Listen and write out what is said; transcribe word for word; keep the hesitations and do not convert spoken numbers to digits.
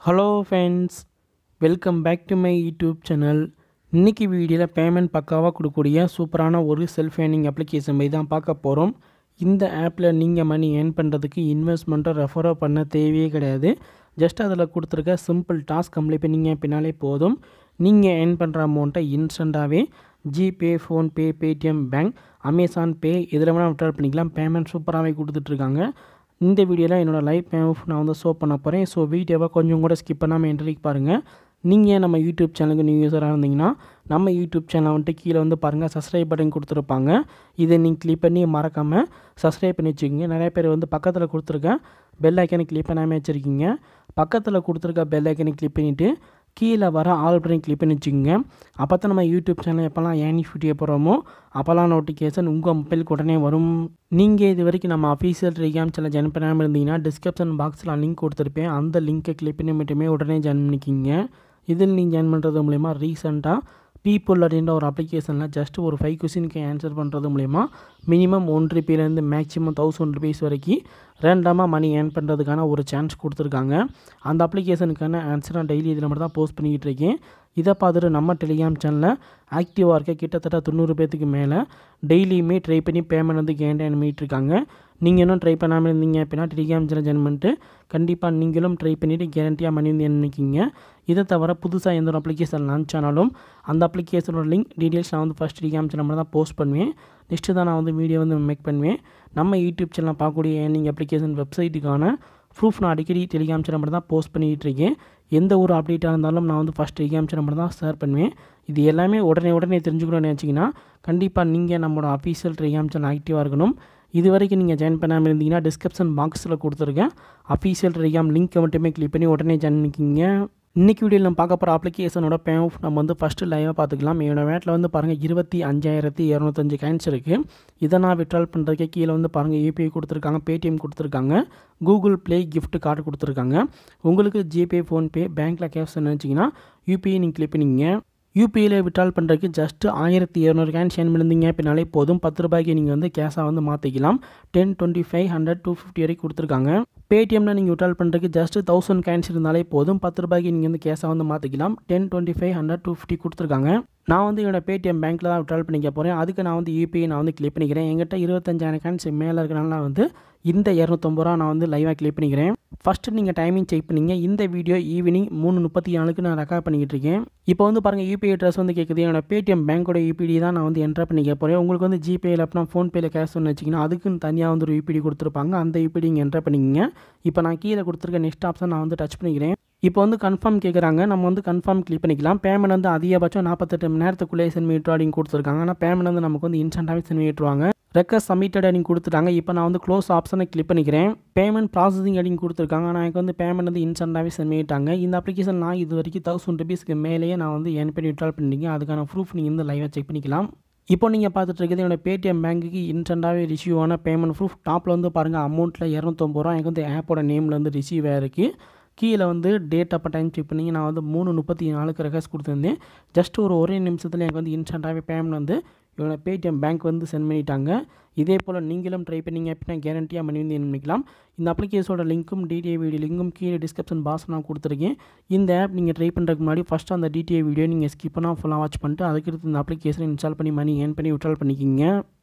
Hello friends, welcome back to my YouTube channel. இன்றைக்கி வீடியோவில் payment பக்காவாக கொடுக்கக்கூடிய சூப்பரான ஒரு செல்ஃப் ஏர்னிங் அப்ளிகேஷன் பற்றி தான் பார்க்க போகிறோம். இந்த ஆப்பில் நீங்கள் மணி ஏர்ன் பண்ணுறதுக்கு இன்வெஸ்ட்மெண்ட்டோ ரெஃபரோ பண்ண தேவையே கிடையாது. ஜஸ்ட் அதில் கொடுத்துருக்க சிம்பிள் டாஸ்க் கம்ப்ளீட் பண்ணிங்க பின்னாலே போதும். நீங்கள் ஏர்ன் பண்ணுற அமௌண்ட்டை இன்ஸ்டண்ட்டாகவே GPay, PhonePe, Paytm, bank, Amazon Pay இதில் வேணால் விட்ரால் பண்ணிக்கலாம். பேமெண்ட் சூப்பராகவே கொடுத்துட்ருக்காங்க. இந்த வீடியோவில் என்னோடய லைவ் பேமெண்ட் நான் வந்து ஷோ பண்ண போகிறேன். ஸோ வீடியோவை கொஞ்சம் கூட ஸ்கிப் பண்ணாமல் என்ட்ரிக்கு பாருங்கள். நீங்கள் நம்ம யூடியூப் சேனலுக்கு நியூ யூஸராக இருந்தீங்கன்னா நம்ம யூடியூப் சேனலை வந்துட்டு கீழே வந்து பாருங்கள், சப்ஸ்கிரைப் பட்டன் கொடுத்துருப்பாங்க. இதை நீங்கள் கிளிக் பண்ணி மறக்காமல் சப்ஸ்கிரைப் பண்ணி வச்சுக்கோங்க. நிறைய பேர் வந்து பக்கத்தில் கொடுத்துருக்க பெல் ஐக்கனை கிளிக் பண்ணாமல் வச்சுருக்கீங்க. பக்கத்தில் கொடுத்துருக்க பெல் ஐக்கனை கிளிக் பண்ணிவிட்டு கீழே வர ஆல் பட்டன் கிளிக் பண்ணி வச்சுக்கோங்க. அப்போ தான் நம்ம யூடியூப் சேனல் எப்போல்லாம் ஏர்னிங் வீடியோ போகிறோமோ அப்போல்லாம் நோட்டிஃபிகேஷன் உங்கள் மொபைலுக்கு உடனே வரும். நீங்கள் இது வரைக்கும் நம்ம அஃபீஷியல் டெலிகிராம் சேனல் ஜாயின் பண்ணாமல் இருந்தீங்கன்னா டிஸ்கிரிப்ஷன் பாக்ஸில் லிங்க் கொடுத்துருப்பேன். அந்த லிங்க்கை கிளிக் பண்ணி மட்டுமே உடனே ஜாயின் பண்ணிக்கிங்க. இதில் நீங்கள் ஜாயின் பண்ணுறது மூலிமா ரீசெண்டாக பீப்புள் அப்படின்ற ஒரு அப்ளிகேஷனில் ஜஸ்ட் ஒரு ஃபைவ் கொஸ்டினுக்கு ஆன்சர் பண்ணுறது மூலிமா மினிமம் ஒன் ருபீலேருந்து மேக்ஸிமம் தௌசண்ட் ருபீஸ் வரைக்கும் ரேண்டமாக மணி ஏர்ன் பண்ணுறதுக்கான ஒரு சான்ஸ் கொடுத்துருக்காங்க. அந்த அப்ளிகேஷனுக்கான ஆன்சர் நான் டெய்லி இதில் மட்டும் தான் போஸ்ட் பண்ணிக்கிட்டு இருக்கேன். இதை பார்த்துட்டு நம்ம டெலிகிராம் சேனலில் ஆக்டிவாக இருக்க கிட்டத்தட்ட தொண்ணூறு பேத்துக்கு மேலே டெய்லியுமே ட்ரை பண்ணி பேமெண்ட் வந்து கேன் பண்ணிகிட்ருக்காங்க. நீங்கள் இன்னும் ட்ரை பண்ணாமல் இருந்தீங்க அப்படின்னா டெலிகிராம் சேனல் ஜாயின் பண்ணிட்டு கண்டிப்பாக நீங்களும் ட்ரை பண்ணிவிட்டு கேரண்டியாக மணி வந்து நினைக்கிங்க. இதை தவிர புதுசாக எந்த ஒரு அப்ளிகேஷன் லான்ச் ஆனாலும் அந்த அப்ளிகேஷனோட லிங்க் டீட்டெயில்ஸ் நான் வந்து ஃபஸ்ட் டெலிகிராம் சேனல் தான் போஸ்ட் பண்ணுவேன். நெக்ஸ்ட்டு தான் நான் வந்து வீடியோ வந்து மேக் பண்ணுவேன். நம்ம யூடியூப் சேனலில் பார்க்கக்கூடிய ஏர்னிங் அப்ளிகேஷன் வெப்சைட்டுக்கான ப்ரூஃப் நான் அடிக்கடி டெலிகிராம் சேனல் மட்டும் தான் போஸ்ட் பண்ணிகிட்டு இருக்கேன். எந்த ஒரு அப்டேட்டாக இருந்தாலும் நான் வந்து ஃபஸ்ட் டெலிகிராம் சேனல் மட்டும் தான் ஷேர் பண்ணுவேன். இது எல்லாமே உடனே உடனே தெரிஞ்சுக்கணும்னு நினச்சிங்கன்னா கண்டிப்பாக நீங்கள் நம்மளோட அஃபீஷியல் டெலிகிராம் சேனல் ஆக்டிவாக இருக்கணும். இது வரைக்கும் நீங்கள் ஜாயின் பண்ணாமல் இருந்தீங்கன்னா டிஸ்கிரிப்ஷன் பாக்ஸில் கொடுத்துருக்கேன் அஃபீஷியல் டெலிகிராம் லிங்க்கை மட்டுமே கிளிக் பண்ணி உடனே ஜாயின் பண்ணிக்கிங்க. இன்றைக்கி வீடியோவில் நம்ம பார்க்க போகிற அப்ளிகேஷனோட பேமெண்ட் நம்ம வந்து ஃபஸ்ட்டு லைவாக பார்த்துக்கலாம். என்னோடய வேட்டில் வந்து பாருங்கள் இருபத்தி அஞ்சாயிரத்தி இரநூத்தஞ்சு காயின்ஸ் இருக்குது. இதை நான் விட்ரால் பண்ணுறதுக்கே கீழே வந்து பாருங்கள் யூபிஐ கொடுத்துருக்காங்க, பேடிஎம் கொடுத்துருக்காங்க, கூகுள் ப்ளே கிஃப்ட் கார்டு கொடுத்துருக்காங்க. உங்களுக்கு ஜிபே, ஃபோன்பே, பேங்க்கில் கேஷ் நினச்சிங்கன்னா யூபிஐ நீங்கள் கிளிக் பண்ணிங்க. யூபிஐயில் விட்ரால் பண்ணுறதுக்கு ஜஸ்ட்டு ஆயிரத்தி இரநூறு கேன் சேன் பண்ணியிருந்தீங்க அப்படின்னாலே போதும். பத்து ரூபாய்க்கு நீங்கள் வந்து கேஷாக வந்து மாற்றிக்கலாம். Ten, twenty five, hundred, two fifty வரைக்கும் கொடுத்துருக்காங்க. பேடிஎம்மில் நீங்கள் விட்ரால் பண்ணுறதுக்கு ஜஸ்ட்டு தௌசண்ட் கேன்ஸ் இருந்தாலே போதும். பத்து ரூபாய்க்கு நீங்கள் வந்து கேஷாக வந்து மாற்றிக்கலாம். Ten, twenty five, hundred, two fifty கொடுத்துருக்காங்க. நான் வந்து என்னோட பேடிஎம் பேங்க்கில் தான் விட்ரால் பண்ணிக்க போகிறேன். அதுக்கு நான் வந்து யூபிஐ நான் வந்து கிளிக் பண்ணிக்கிறேன். எங்கிட்ட இருபத்தஞ்சாயிரம் கேன்ஸ் மேலே இருக்கிறனால வந்து இந்த இரநூத்தம்பது ரூபா நான் வந்து லைவாக கிளிக் பண்ணிக்கிறேன். ஃபஸ்ட்டு நீங்கள் டைமிங் செக் பண்ணிங்க. இந்த வீடியோ ஈவினிங் மூணு முப்பத்தி நாலுக்கு நான் ரெக்கார்ட் பண்ணிக்கிட்டு இருக்கேன். இப்போ வந்து பாருங்கள் யூபிஐ அட்ரஸ் வந்து கேட்குது. என்னோட பேடிஎம் பேங்க்கோட யூபிடி தான் நான் வந்து என்ட்ரு பண்ணிக்க போகிறேன். உங்களுக்கு வந்து ஜிபேயில் அப்படின்னா ஃபோன்பேயில் கேஷ் ஒன்று வச்சிங்கன்னா அதுக்குன்னு தனியாக வந்து ஒரு யூபிடி கொடுத்துருப்பாங்க. அந்த யூபிடி நீங்கள் என்ட்ரு பண்ணிக்கிங்க. இப்போ நான் கீழே கொடுத்துருக்க நெக்ஸ்ட் ஆப்ஷன் நான் வந்து டச் பண்ணிக்கிறேன். இப்போ வந்து கன்ஃபார்ம் கேட்குறாங்க. நம்ம வந்து கன்ஃபார்ம் கிளிக் பண்ணிக்கலாம். பேமெண்ட் வந்து அதிகபட்சம் நாற்பத்தெட்டு மணி நேரத்துக்குள்ளே சென்ட் பண்ணிட்டு அப்படின்னு கொடுத்துருக்காங்க. ஆனால் பேமெண்ட் வந்து நமக்கு வந்து இன்ஸ்டன்ட்டாகவே சென்ட் பண்ணிட்டுருவாங்க. ரெக்வஸ்ட் சப்மிட்டட் அப்படின்னு கொடுத்துட்டாங்க. இப்போ நான் வந்து க்ளோஸ் ஆப்ஷனை கிளிக் பண்ணிக்கிறேன். பேமெண்ட் ப்ராசஸிங் அப்படின்னு கொடுத்துருக்காங்க. ஆனால் எனக்கு வந்து பேமெண்ட் வந்து இன்ஸ்டன்ட்டாகவே சென்ட் பண்ணிட்டாங்க. இந்த அப்ளிகேஷன் நான் இது வரைக்கும் தௌசண்ட் ருபீஸ்க்கு மேலேயே நான் வந்து ஏர்ன் பண்ணி விட்ரால் பண்ணிங்க. அதுக்கான ப்ரூஃப் நீங்கள் வந்து லைவாக செக் பண்ணிக்கலாம். இப்போ நீங்கள் பார்த்துட்டு இருக்கிறது என்னோட பேடிஎம் பேங்க்குக்கு இன்ஸ்டன்ட்டாகவே ரிசீவ் ஆன பேமெண்ட் ப்ரூஃப். டாப்பில் வந்து பாருங்கள் அமௌண்ட்டில் இரநூத்தொம்பது ரூபா எனக்கு வந்து ஆப்போட நேமில் வந்து ரிசீவ் ஆகிருக்கு. கீழே வந்து டேட் அப்போ டைம் செக் பண்ணி நான் வந்து மூணு முப்பத்தி நாலுக்கு ரெக்வஸ்ட் கொடுத்துருந்தேன். ஜஸ்ட் ஒரு ஒரே நிமிஷத்தில் எனக்கு வந்து இன்ஸ்டன்ட்டாகவே பேமெண்ட் வந்து என்னோட பேடிஎம் பேங்க் வந்து சென்ட் பண்ணிட்டாங்க. இதே போல் நீங்களும் ட்ரை பண்ணிங்க அப்படின்னா கேரண்டியாக மணி வந்து என்ன பண்ணிக்கலாம். இந்த அப்ளிகேஷனோட லிங்க்கும் டிடிஐ வீடியோ லிங்க்கும் கீழே டிஸ்கிரிப்ஷன் பாக்ஸ் நான் கொடுத்துருக்கேன். இந்த ஆப் நீங்கள் ட்ரை பண்ணுறதுக்கு முன்னாடி ஃபஸ்ட்டு அந்த டிடிஐ வீடியோ நீங்கள் ஸ்கிப் பண்ணால் ஃபுல்லாக வாட்ச் பண்ணிட்டு அதுக்கடுத்து இந்த அப்ளிகேஷனை இன்ஸ்டால் பண்ணி மணி ஏர்ன் பண்ணி விட்ரால் பண்ணிக்கிங்க.